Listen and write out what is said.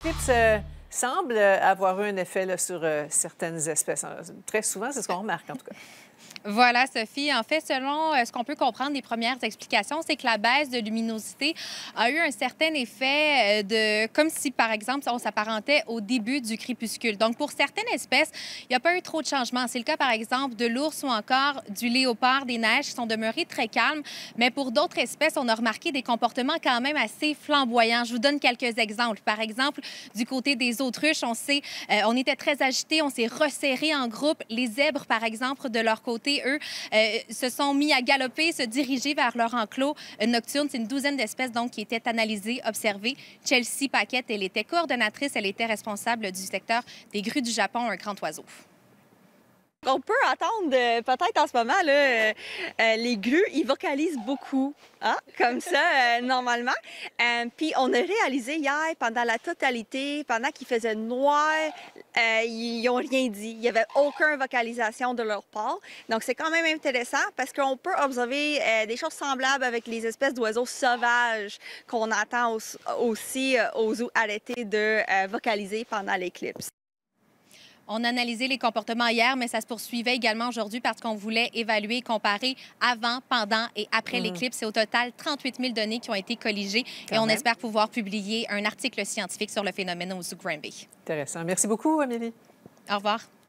L'éclipse semble avoir eu un effet là, sur certaines espèces. Très souvent, c'est ce qu'on remarque, en tout cas. Voilà, Sophie. En fait, selon ce qu'on peut comprendre des premières explications, c'est que la baisse de luminosité a eu un certain effet comme si, par exemple, on s'apparentait au début du crépuscule. Donc, pour certaines espèces, il n'y a pas eu trop de changements. C'est le cas, par exemple, de l'ours ou encore du léopard des neiges qui sont demeurés très calmes. Mais pour d'autres espèces, on a remarqué des comportements quand même assez flamboyants. Je vous donne quelques exemples. Par exemple, du côté des autruches, on était très agités, on s'est resserrés en groupe. Les zèbres, par exemple, de leur côté, eux, se sont mis à galoper, se diriger vers leur enclos nocturne. C'est une douzaine d'espèces donc qui étaient analysées, observées. Chelsea Paquette, elle était coordonnatrice, elle était responsable du secteur des grues du Japon, un grand oiseau. On peut attendre peut-être en ce moment, là, les grues, ils vocalisent beaucoup, hein, comme ça, normalement. Puis on a réalisé hier, pendant la totalité, pendant qu'il faisait noir, ils n'ont rien dit. Il n'y avait aucune vocalisation de leur part. Donc c'est quand même intéressant parce qu'on peut observer des choses semblables avec les espèces d'oiseaux sauvages qu'on entend aussi aux zoo arrêtés de vocaliser pendant l'éclipse. On a analysé les comportements hier, mais ça se poursuivait également aujourd'hui parce qu'on voulait évaluer, comparer avant, pendant et après l'éclipse. C'est au total 38 000 données qui ont été colligées et on espère pouvoir publier un article scientifique sur le phénomène au Zoo Granby. Intéressant. Merci beaucoup, Amélie. Au revoir.